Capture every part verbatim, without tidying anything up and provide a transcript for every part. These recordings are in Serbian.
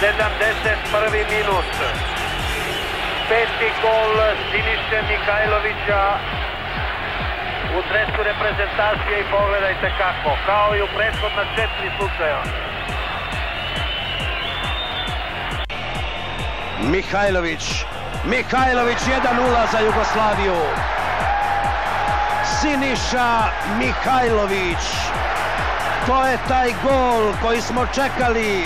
sedamdeset prvi minut. Peti gol Siniše Mihajlovića u dresu reprezentacije i pogledajte kako, kao i u prethodna četiri slučaja. Mihajlović, Mihajlović jedan nula za Jugoslaviju. Siniša Mihajlović, to je taj gol koji smo čekali.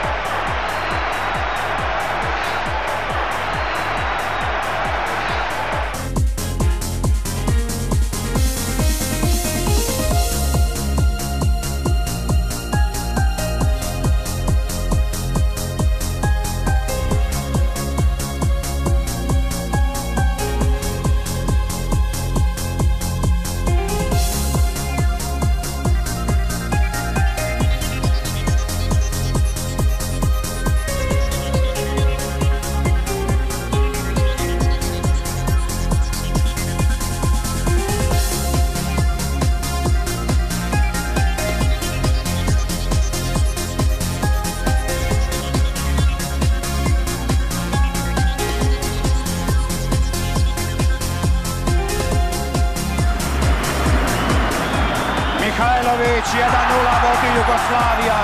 Mihajlović jedan nula vodi Jugoslavija.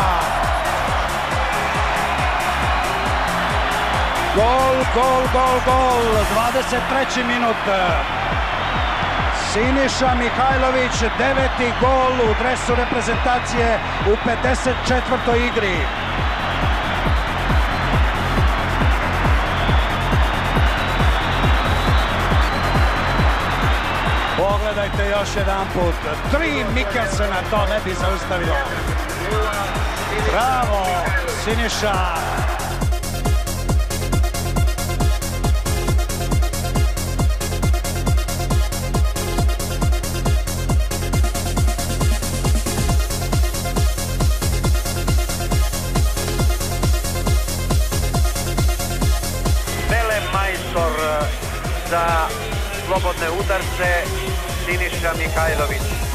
Gol, gol, gol, gol, dvadeset treći minut. Siniša Mihajlović, deveti gol u dresu reprezentacije u pedeset četvrtoj igri. Pogledajte još jedan put, tri Mikelsena to ne bi zaustavilo. Bravo, Siniša. Velemajstor za slobodne udarce Siniša Mihajlović.